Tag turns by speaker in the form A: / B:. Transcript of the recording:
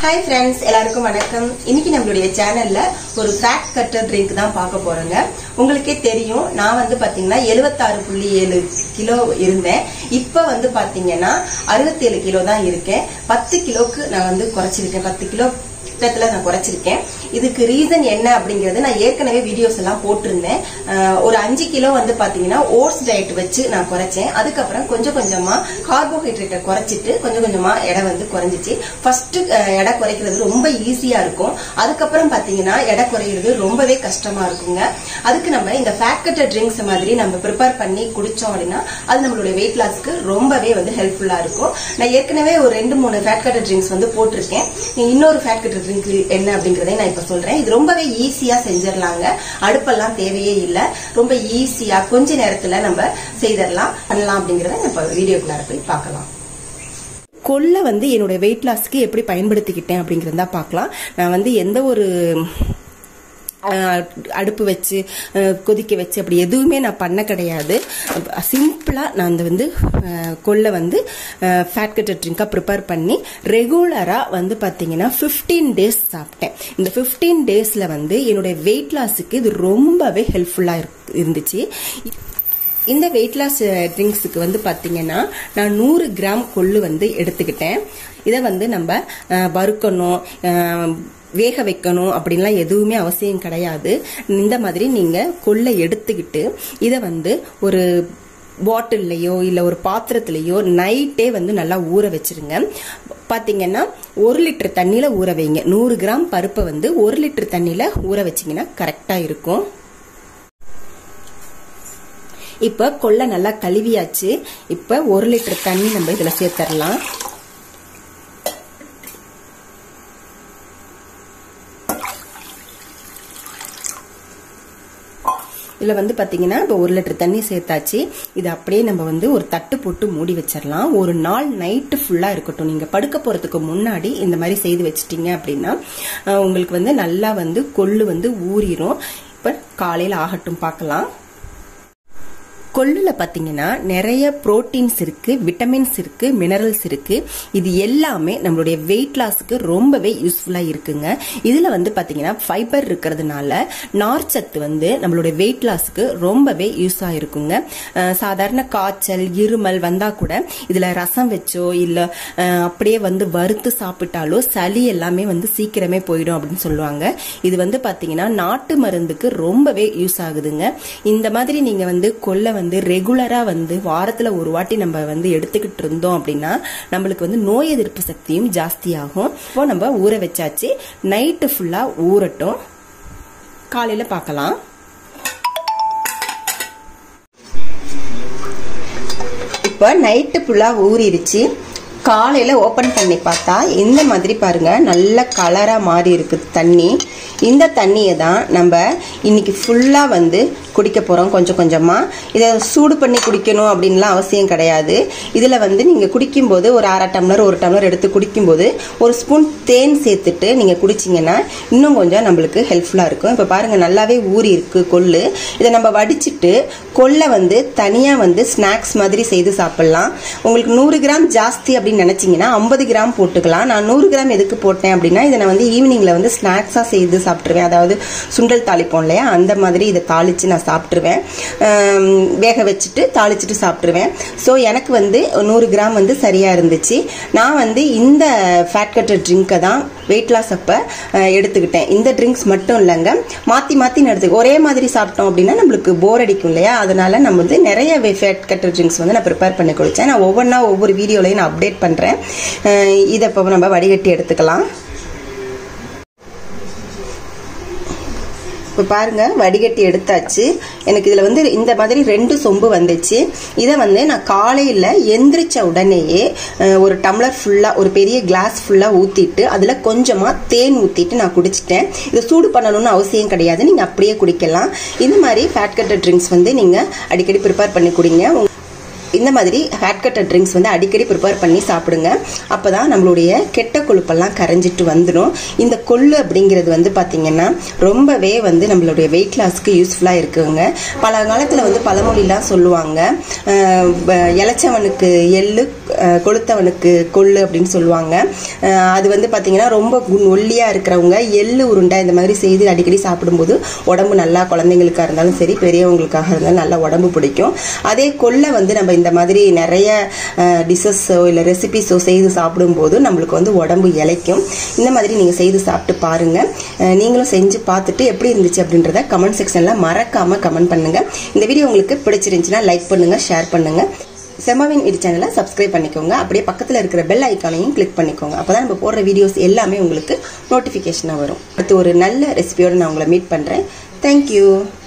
A: Hi friends, எல்லாருக்கும் வணக்கம். இன்னைக்கு நம்மளுடைய சேனல்ல ஒரு ஃபேட் கட்டர் ட்ரிங்க் தான் பார்க்க போறோங்க. உங்களுக்கே தெரியும் நான் வந்து பாத்தீங்கன்னா 76.7 கிலோ இருந்தேன். இப்போ வந்து பாத்தீங்கன்னா 67 கிலோ தான் இருக்கேன். 10 கிலோக்கு நான் வந்து குறைச்சிருக்கேன். 10 கிலோ நான் குறைச்சிருக்கேன். இதுக்கு ரீசன் என்ன அப்படிங்கறது நான் ஏற்கனவே வீடியோஸ் எல்லாம் போட்டிருந்தேன். ஒரு 5 கிலோ வந்து பாத்தீங்கன்னா ஓட்ஸ் டயட் வச்சு நான் குறைச்சேன். அதுக்கப்புறம் கொஞ்சம் கொஞ்சமா கார்போஹைட்ரேட்டை குறைச்சிட்டு கொஞ்சம் கொஞ்சமா எடை வந்து குறைஞ்சிச்சு. ஃபர்ஸ்ட் எடை குறைக்கிறது ரொம்ப ஈஸியா இருக்கும். அதுக்கப்புறம் பாத்தீங்கன்னா எடை குறையிறது ரொம்பவே கஷ்டமா இருக்குங்க. அதுக்கு நம்ம இந்த ஃபேட் கட்டர் ட்ரிங்க்ஸ் மாதிரி நம்ம ப்ரிப்பேர் பண்ணி குடிச்சோம் அப்படின்னா அது நம்மளுடைய வெயிட் லாஸ்க்கு ரொம்பவே வந்து ஹெல்ப்ஃபுல்லா இருக்கும். நான் ஏற்கனவே ஒரு 2-3 ஃபேட் கட்டர் ட்ரிங்க்ஸ் வந்து போட்டிருக்கேன். இன்னொரு ஃபேட் கட்டர் என்ன அப்படிங்கறதை நான் இப்ப சொல்றேன். இது ரொம்பவே ஈஸியா செஞ்சிடலாங்க. அடுப்பெல்லாம் தேவையே இல்ல. ரொம்ப ஈஸியா கொஞ்ச நேரத்துல நம்ம செய்தரலாம் பண்ணலாம் அப்படிங்கறத நம்ம வீடியோக்குள்ள போய் பார்க்கலாம். கொல்லை வந்து என்னோட வெயிட் லாஸ்க்கு எப்படி பயன்படுத்திக்கிட்டேன் அப்படிங்கறத பார்க்கலாம். நான் வந்து எந்த ஒரு அடுப்பு வச்சு கொதிக்க வச்சு அப்படி எதுவுமே நான் பண்ண கிடையாது. சிம்பிளா நான் வந்து கொல்லை வந்து ஃபேட் கட்டர் ட்ரிங்கா ப்ரிப்பேர் பண்ணி ரெகுலரா வந்து பாத்தீங்கன்னா 15 டேஸ் சாப்பிட்டேன். இந்த 15 டேஸ்ல வந்து என்னுடைய வெயிட் லாஸுக்கு இது ரொம்பவே ஹெல்ப்ஃபுல்லா இருந்துச்சு. இந்த வெயிட் லாஸ் ட்ரிங்க்ஸுக்கு வந்து பாத்தீங்கன்னா நான் 100 கிராம் கொள்ளு வந்து எடுத்துக்கிட்டேன். இதை வந்து நம்ம வறுக்கணும், வேக வைக்கணும் அப்படின்லாம் எதுவுமே அவசியம் கிடையாது. இந்த மாதிரி நீங்க கொள்ளை எடுத்துக்கிட்டு இதை வந்து ஒரு பாட்டில்லையோ இல்ல ஒரு பாத்திரத்திலயோ நைட்டே வந்து நல்லா ஊற வச்சிருங்க. பாத்தீங்கன்னா 1 லிட்டர் தண்ணியில ஊற வைங்க. 100 கிராம் பருப்பை வந்து 1 லிட்டர் தண்ணியில ஊற வச்சீங்கன்னா கரெக்டா இருக்கும். இப்ப கொள்ளை நல்லா கழுவியாச்சு. இப்ப 1 லிட்டர் தண்ணி நம்ம இதுல சேர்த்தரலாம். இதுல வந்து பாத்தீங்கன்னா இப்ப 1 லிட்டர் தண்ணி சேர்த்தாச்சு. இது அப்படியே நம்ம வந்து ஒரு தட்டு போட்டு மூடி வச்சிடலாம். ஒரு நாள் நைட்டு ஃபுல்லா இருக்கட்டும். நீங்க படுக்க போறதுக்கு முன்னாடி இந்த மாதிரி செய்து வச்சிட்டீங்க அப்படின்னா உங்களுக்கு வந்து நல்லா வந்து கொள்ளு வந்து ஊறிடும். இப்ப காலையில ஆகட்டும் பார்க்கலாம். கொள்ளுல பாத்தீங்கன்னா நிறைய புரோட்டீன்ஸ் இருக்கு, விட்டமின்ஸ் இருக்கு, மினரல்ஸ் இருக்கு. இது எல்லாமே நம்மளுடைய வெயிட் லாஸ்க்கு ரொம்பவே யூஸ்ஃபுல்லா இருக்குங்க. இதுல வந்து பாத்தீங்கன்னா ஃபைபர் இருக்கிறதுனால நார்ச்சத்து வந்து நம்மளுடைய வெயிட் லாஸ்க்கு ரொம்பவே யூஸ் ஆயிருக்குங்க. சாதாரண காய்ச்சல் இருமல் வந்தா கூட இதுல ரசம் வச்சோ இல்ல அப்படியே வந்து வறுத்து சாப்பிட்டாலோ சளி எல்லாமே வந்து சீக்கிரமே போயிடும் அப்படின்னு சொல்லுவாங்க. இது வந்து பாத்தீங்கன்னா நாட்டு மருந்துக்கு ரொம்பவே யூஸ் ஆகுதுங்க. இந்த மாதிரி நீங்க வந்து கொள்ளை வந்து ரெகுலரா வந்து வாரத்துல ஒரு வாட்டி நம்ம வந்து எடுத்துக்கிட்டு இருந்தோம் அப்படின்னா நம்மளுக்கு வந்து நோய் எதிர்ப்பு சக்தியும் ஜாஸ்தி ஆகும். இப்போ நம்ம ஊற வச்சாச்சு. நைட்டு ஃபுல்லா ஊறட்டும். காலையில பார்க்கலாம். இப்ப நைட்டு ஃபுல்லா ஊறிடுச்சு. காலையில ஓபன் பண்ணி பார்த்தா இந்த மாதிரி பாருங்க நல்ல கலரா மாறி இருக்கு தண்ணி. இந்த தண்ணியை தான் நம்ம இன்னைக்கு ஃபுல்லா வந்து குடிக்க போறோம். கொஞ்சம் கொஞ்சமா இதை சூடு பண்ணி குடிக்கணும் அப்படின்லாம் அவசியம் கிடையாது. இதுல வந்து நீங்க குடிக்கும்போது ஒரு 1/2 டம்ளர் 1 டம்ளர் எடுத்து குடிக்கும்போது ஒரு ஸ்பூன் தேன் சேர்த்துட்டு நீங்க குடிச்சிங்கன்னா இன்னும் கொஞ்சம் நம்மளுக்கு ஹெல்ப்ஃபுல்லா இருக்கும். இப்ப பாருங்க நல்லாவே ஊறி இருக்கு கொள்ளு. இதை நம்ம வடிச்சிட்டு கொள்ளை வந்து தனியா வந்து ஸ்நாக்ஸ் மாதிரி செய்து சாப்பிடலாம். உங்களுக்கு 100 கிராம் ஜாஸ்தி அப்படின்னு நினைச்சீங்கன்னா 50 கிராம் போட்டுக்கலாம். நான் 100 கிராம் எதுக்கு போட்டேன் அப்படின்னா இதை நான் வந்து ஈவினிங்ல வந்து ஸ்நாக்ஸா செய்து சாப்பிட்டுருவேன். அதாவது சுண்டல் தாளிப்போம் இல்லையா, அந்த மாதிரி இதை தாளிச்சு நான் சாப்பிட்டுருவேன். வேக வச்சுட்டு தாளிச்சுட்டு சாப்பிட்டுருவேன். ஸோ எனக்கு வந்து 100 கிராம் வந்து சரியா இருந்துச்சு. நான் வந்து இந்த ஃபேட் கட்டர் ட்ரிங்கை தான் வெயிட் லாஸ் அப்ப எடுத்துக்கிட்டேன். இந்த ட்ரிங்க்ஸ் மட்டும் இல்லைங்க, மாத்தி மாத்தி எடுத்து ஒரே மாதிரி சாப்பிட்டோம் அப்படின்னா நம்மளுக்கு போர் அடிக்கும் இல்லையா. அதனால நம்ம வந்து நிறைய ஃபேட் கட்டர் ட்ரிங்க்ஸ் வந்து நான் ப்ரிப்பேர் பண்ணி குடிச்சேன். நான் ஒவ்வொரு வீடியோலையும் நான் அப்டேட் பண்றேன். இதை இப்போ நம்ம வடிகட்டி எடுத்துக்கலாம். இப்போ பாருங்க வடிகட்டி எடுத்தாச்சு. எனக்கு இதுல வந்து இந்த மாதிரி 2 சொம்பு வந்துச்சு. இதை வந்து நான் காலையில எந்திரிச்ச உடனேயே ஒரு டம்ளர் ஃபுல்லா ஒரு பெரிய கிளாஸ் ஃபுல்லா ஊத்திட்டு அதுல கொஞ்சமா தேன் ஊத்திட்டு நான் குடிச்சிட்டேன். இதை சூடு பண்ணணும்னு அவசியம் கிடையாது, நீங்க அப்படியே குடிக்கலாம். இந்த மாதிரி ஃபேட் கட்டர் ட்ரிங்க்ஸ் வந்து நீங்க அடிக்கடி ப்ரிப்பேர் பண்ணி குடிங்க. இந்த மாதிரி ஃபேட் கட்டர் ட்ரிங்க்ஸ் வந்து அடிக்கடி ப்ரிப்பேர் பண்ணி சாப்பிடுங்க. அப்பதான் நம்மளுடைய கெட்ட கொழுப்பெல்லாம் கரைஞ்சிட்டு வந்துடும். இந்த கொள்ளு அப்படிங்கிறது வந்து பாத்தீங்கன்னா ரொம்பவே வந்து நம்மளுடைய வெயிட் லாஸ்க்கு யூஸ்ஃபுல்லா இருக்குங்க. பல காலத்துல வந்து பழமொழிலாம் சொல்லுவாங்க, இளைச்சவனுக்கு எள்ளு கொளுத்தவனுக்கு கொள்ளு அப்படின்னு சொல்லுவாங்க. அது வந்து பார்த்தீங்கன்னா ரொம்ப ஒல்லியாக இருக்கிறவங்க எள்ளு உருண்டை இந்த மாதிரி செய்து அடிக்கடி சாப்பிடும்போது உடம்பு நல்லா, குழந்தைங்களுக்காக இருந்தாலும் சரி பெரியவங்களுக்காக இருந்தாலும் நல்லா உடம்பு பிடிக்கும். அதே கொள்ளை வந்து நம்ம இந்த மாதிரி நிறைய டிஷ்ஷஸோ இல்லை ரெசிபிஸோ செய்து சாப்பிடும்போது நம்மளுக்கு வந்து உடம்பு இளைக்கும். இந்த மாதிரி நீங்கள் செய்து சாப்பிட்டு பாருங்கள். நீங்களும் செஞ்சு பார்த்துட்டு எப்படி இருந்துச்சு அப்படின்றத கமெண்ட் செக்ஷனில் மறக்காமல் கமெண்ட் பண்ணுங்கள். இந்த வீடியோ உங்களுக்கு பிடிச்சிருந்துச்சுன்னா லைக் பண்ணுங்கள், ஷேர் பண்ணுங்கள். செம்பாவின் வீடு சேனலை சப்ஸ்கிரைப் பண்ணிக்கோங்க. அப்படியே பக்கத்தில் இருக்கிற பெல் ஐக்கானையும் கிளிக் பண்ணிக்கோங்க. அப்போ தான் நம்ம போடுற வீடியோஸ் எல்லாமே உங்களுக்கு நோட்டிஃபிகேஷனாக வரும். அடுத்து ஒரு நல்ல ரெசிபியோடு நான் உங்களை மீட் பண்ணுறேன். தேங்க்யூ.